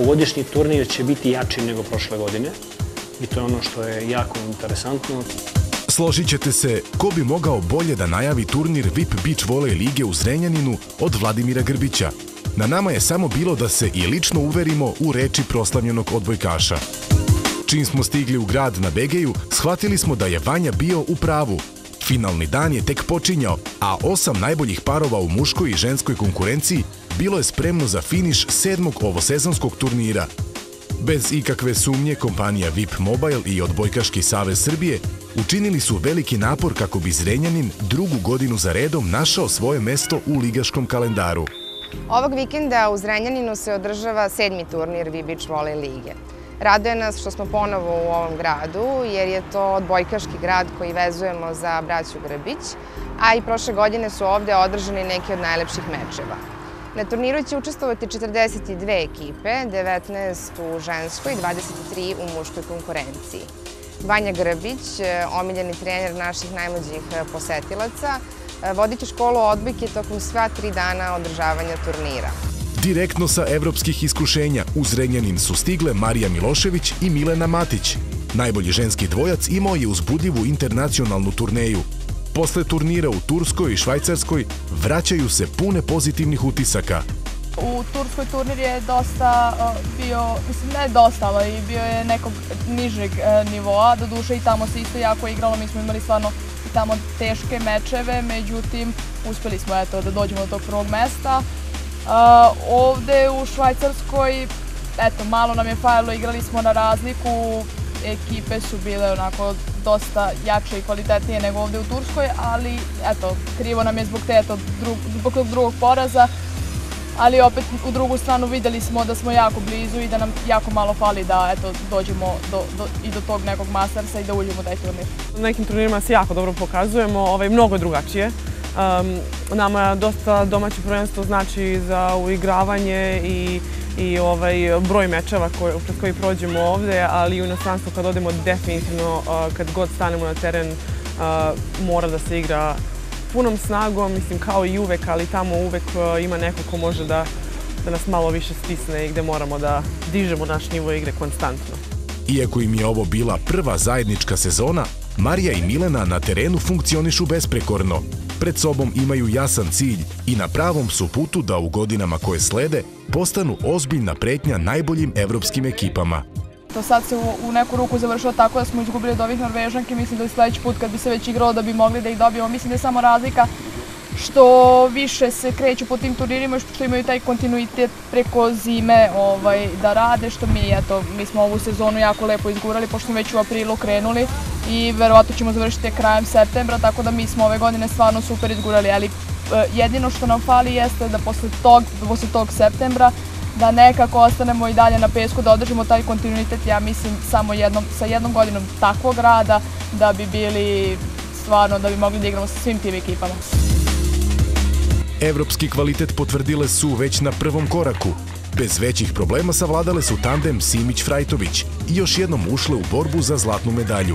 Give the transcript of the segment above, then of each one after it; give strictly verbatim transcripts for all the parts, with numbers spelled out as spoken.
Ovogodišnji turnir će biti jači nego prošle godine i to je ono što je jako interesantno. Složit ćete se, ko bi mogao bolje da najavi turnir V I P Beach Volley lige u Zrenjaninu od Vladimira Grbića. Na nama je samo bilo da se i lično uverimo u reči proslavljenog odbojkaša. Čim smo stigli u grad na Begeju, shvatili smo da je Vanja bio u pravu. Finalni dan je tek počinjao, a osam najboljih parova u muškoj i ženskoj konkurenciji bilo je spremno za finiš sedmog ovosezonskog turnira. Bez ikakve sumnje, kompanija V I P Mobile i Odbojkaški savez Srbije učinili su veliki napor kako bi Zrenjanin drugu godinu za redom našao svoje mesto u ligaškom kalendaru. Ovog vikenda u Zrenjaninu se održava sedmi turnir V I P Beach Volley lige. Raduje nas što smo ponovo u ovom gradu, jer je to odbojkaški grad koji vezujemo za braću Grbić, a i prošle godine su ovde održani neki od najlepših mečeva. Na turniru će učestvovati četrdeset dve ekipe, devetnaest u ženskoj i dvadeset tri u muškoj konkurenciji. Vanja Grbić, omiljeni trener naših najmlađih posetilaca, vodit će školu odbojke tokom sva tri dana održavanja turnira. Direktno sa evropskih iskušenja u Zrenjanin su stigle Marija Milošević i Milena Matić. Najbolji ženski dvojac imao je uzbudljivu internacionalnu turneju. Posle turnira u Turskoj i Švajcarskoj vraćaju se pune pozitivnih utisaka. U Turskoj turnir je dosta bio, mislim ne dosta, ali bio je nekog nižeg nivoa. Doduše i tamo se isto jako igralo, mi smo imali stvarno i tamo teške mečeve, međutim uspeli smo eto da dođemo do tog prvog mesta. Ovde u Švajcarskoj, eto, malo nam je falilo, igrali smo na razliku, ekipe su bile onako dosta jače i kvalitetnije nego ovde u Turskoj, ali eto, krivo nam je zbog te, eto, zbog tog drugog poraza, ali opet u drugu stranu videli smo da smo jako blizu i da nam jako malo fali da, eto, dođemo do, do, i do tog nekog Mastersa i da uđemo u taj turnir. Na nekim turnirima se jako dobro pokazujemo, ovaj, mnogo drugačije. Um, nama dosta domaće prvenstvo znači za uigravanje i, i ovaj, broj mečeva koje, pred koji prođemo ovde, ali i u inostranstvu kad odemo definitivno, uh, kad god stanemo na teren, uh, mora da se igra punom snagom, mislim kao i uvek, ali tamo uvek uh, ima neko ko može da, da nas malo više stisne i gde moramo da dižemo naš nivo igre konstantno. Iako im je ovo bila prva zajednička sezona, Marija i Milena na terenu funkcionišu besprekorno. Pred sobom imaju jasan cilj i na pravom su putu da u godinama koje slede postanu ozbiljna pretnja najboljim evropskim ekipama. To sad se u, u neku ruku završilo tako da smo izgubili od ovih Norvežanki. Mislim da je sledeći put kad bi se već igralo da bi mogli da ih dobijemo. Mislim da je samo razlika što više se kreću po tim turnirima, što imaju taj kontinuitet preko zime ovaj, da rade, što mi, eto, mi smo ovu sezonu jako lepo izgurali, pošto smo već u aprilu krenuli i verovatno ćemo završiti krajem septembra, tako da mi smo ove godine stvarno super izgurali, ali jedino što nam fali jeste da posle tog, posle tog septembra da nekako ostanemo i dalje na pesku, da održimo taj kontinuitet, ja mislim, samo jednom, sa jednom godinom takvog rada da bi bili stvarno, da bi mogli da igramo sa svim tim ekipama. Evropski kvalitet potvrdile su već na prvom koraku. Bez većih problema savladale su tandem Simić-Frajtović i još jednom ušle u borbu za zlatnu medalju.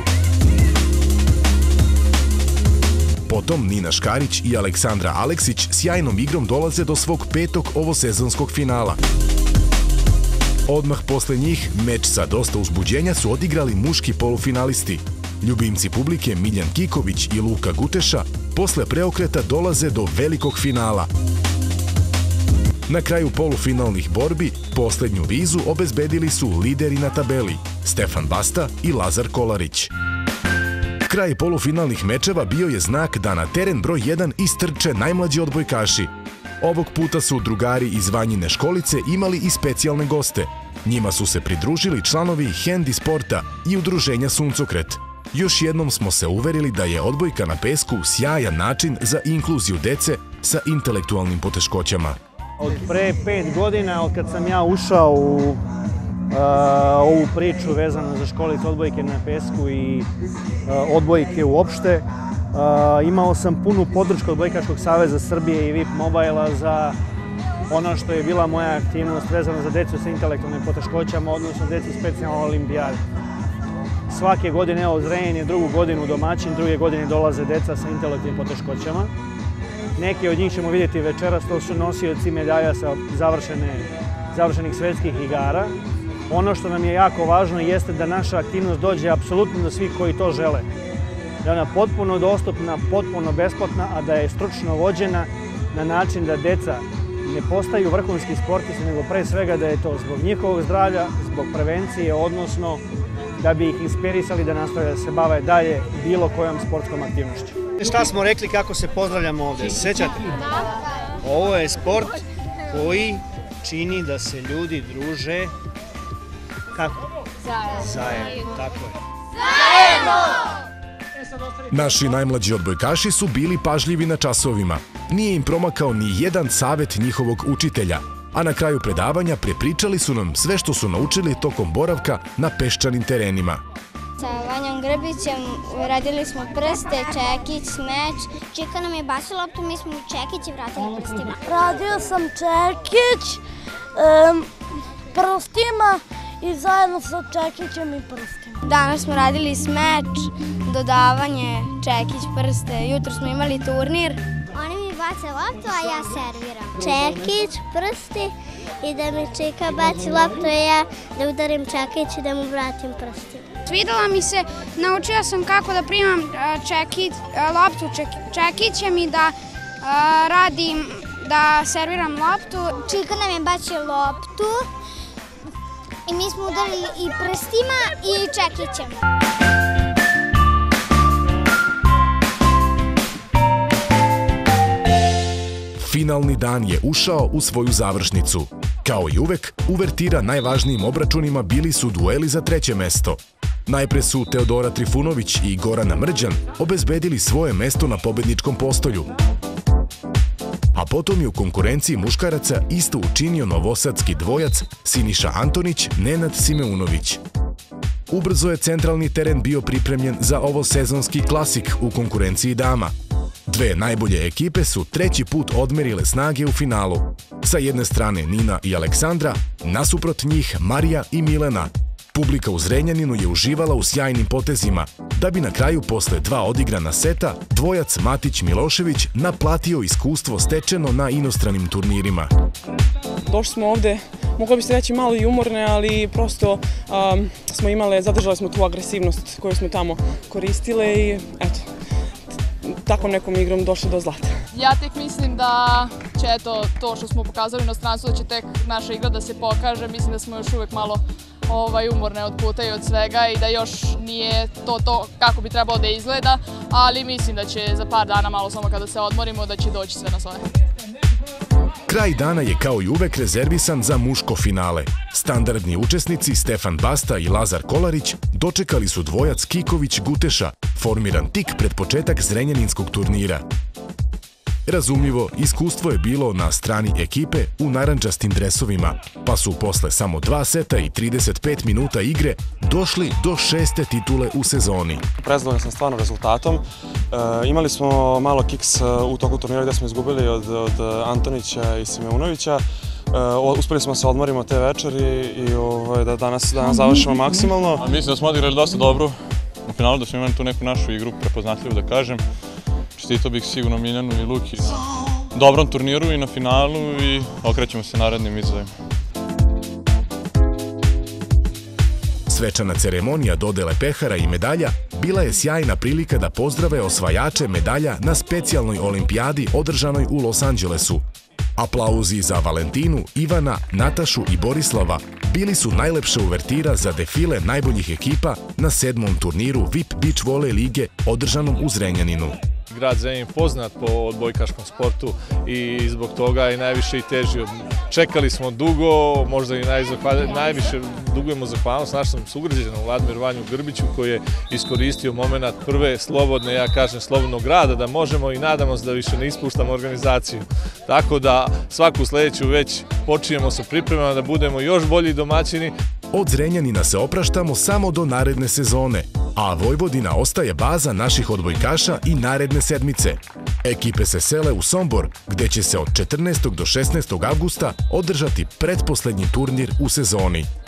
Potom Nina Škarić i Aleksandra Aleksić sjajnom igrom dolaze do svog petog ovosezonskog finala. Odmah posle njih meč sa dosta uzbuđenja su odigrali muški polufinalisti. Ljubimci publike Miljan Kiković i Luka Guteša posle preokreta dolaze do velikog finala. Na kraju polufinalnih borbi poslednju vizu obezbedili su lideri na tabeli Stefan Basta i Lazar Kolarić. Kraj polufinalnih mečeva bio je znak da na teren broj jedan istrče najmlađi odbojkaši. Ovog puta su drugari iz Vanjine školice imali i specijalne goste. Njima su se pridružili članovi Hendi sporta i udruženja Suncokret. Još jednom smo se uverili da je odbojka na pesku sjajan način za inkluziju dece sa intelektualnim poteškoćama. Od pre pet godina, od kad sam ja ušao u uh, ovu priču vezanu za školicu odbojke na pesku i uh, odbojke uopšte, uh, imao sam punu podršku Odbojkaškog saveza Srbije i V I P Mobile-a za ono što je bila moja aktivnost vezana za decu sa intelektualnim poteškoćama, odnosno decu specijalne olimpijade. Svake godine, evo, Zrenjanin je drugu godinu domaćin, druge godine dolaze deca sa intelektualnim poteškoćama. Neki od njih ćemo vidjeti večeras, to su nosioci medalja sa završene završenih svetskih igara. Ono što nam je jako važno jeste da naša aktivnost dođe apsolutno do svih koji to žele. Da je ona potpuno dostupna, potpuno besplatna, a da je stručno vođena na način da deca ne postaju vrhunski sportisti, nego pre svega da je to zbog njihovog zdravlja, zbog prevencije, odnosno da bi ih inspirisali da nastave da se bave dalje bilo kojom sportskom aktivnošću. Šta smo rekli kako se pozdravljamo ovde? Sećate? Ovo je sport koji čini da se ljudi druže kako? Zajedno. Zajedno, tako je. Zajedno! Naši najmlađi odbojkaši su bili pažljivi na časovima. Nije im promakao ni jedan savet njihovog učitelja, a na kraju predavanja prepričali su nam sve što su naučili tokom boravka na peščanim terenima. Sa Vanjom Grbićem radili smo prste, čekić, meč. Čika nam je basila loptu, mi smo čekić i vratili prstima. Radio sam čekić prstima i zajedno sa čekićem i prstima. Danas smo radili smeč, dodavanje, čekić, prste. Jutro smo imali turnir. Oni mi bace loptu, a ja serviram. Čekić, prsti i da mi Čika baci loptu, a ja da udarim čekić i da mu vratim prstima. Svidela mi se, naučila sam kako da primam čekić, loptu čekićem i da radim, da serviram loptu. Čika nam je bacio loptu i mi smo udarili i prstima i čekićem. Finalni dan je ušao u svoju završnicu. Kao i uvek, uvertira najvažnijim obračunima bili su dueli za treće mesto. Najpre su Teodora Trifunović i Gorana Mrđan obezbedili svoje mesto na pobedničkom postolju. A potom je u konkurenciji muškaraca isto učinio novosadski dvojac Siniša Antonić, Nenad Simeunović. Ubrzo je centralni teren bio pripremljen za ovo sezonski klasik u konkurenciji dama. Dve najbolje ekipe su treći put odmerile snage u finalu. Sa jedne strane Nina i Aleksandra, nasuprot njih Marija i Milena. Publika u Zrenjaninu je uživala u sjajnim potezima, da bi na kraju posle dva odigrana seta dvojac Matić-Milošević naplatio iskustvo stečeno na inostranim turnirima. Došli smo ovde, moglo bi se reći malo i umorne, ali prosto smo imale, zadržali smo tu agresivnost koju smo tamo koristile i eto, takvom nekom igrom došli do zlata. Ja tek mislim da će eto, to što smo pokazali u inostranstvu, da će tek naša igra da se pokaže. Mislim da smo još uvek malo ovaj, umorne od puta i od svega i da još nije to to kako bi trebalo da izgleda, ali mislim da će za par dana, malo samo kada se odmorimo, da će doći sve na svoje. Kraj dana je kao i uvek rezervisan za muško finale. Standardni učesnici Stefan Basta i Lazar Kolarić dočekali su dvojac Kiković-Guteša, formiran tik pred početak zrenjaninskog turnira. Razumljivo, iskustvo je bilo na strani ekipe u narandžastim dresovima, pa su posle samo dva seta i trideset pet minuta igre došli do šeste titule u sezoni. Prezadovoljan sam stvarno rezultatom. Imali smo malo kiks u toku turnira gde smo izgubili od Antonića i Simeunovića. Uspeli smo se odmorimo te večeri i da danas završimo maksimalno. Mislim da smo odigrali dosta dobro. U finalu da smo imali tu neku našu igru prepoznatljivu, da kažem. Čestitao bih sigurno Miljanu i Luki na dobrom turniru i na finalu i okrećemo se narednim izazovima. Svečana ceremonija dodele pehara i medalja bila je sjajna prilika da pozdrave osvajače medalja na specijalnoj olimpijadi održanoj u Los Angelesu. Aplauzi za Valentinu, Ivana, Natašu i Borislava bili su najlepša uvertira za defile najboljih ekipa na sedmom turniru V I P Beach Volley lige održanom u Zrenjaninu. Grad Zrenjanin je poznat po odbojkaškom sportu i zbog toga je najviše i težio. Čekali smo dugo, možda i najviše dugujemo zahvalnost našem sugrađanu Vladimiru Vanju Grbiću koji je iskoristio moment prve slobodne, ja kažem slobodnog rada, da možemo i nadamo se da više ne ispuštamo organizaciju. Tako da svaku sledeću već počinjemo sa pripremama da budemo još bolji domaćini. Od Zrenjanina se opraštamo samo do naredne sezone, a Vojvodina ostaje baza naših odbojkaša i naredne sedmice. Ekipe se sele u Sombor, gde će se od četrnaestog do šesnaestog avgusta održati pretposlednji turnir u sezoni.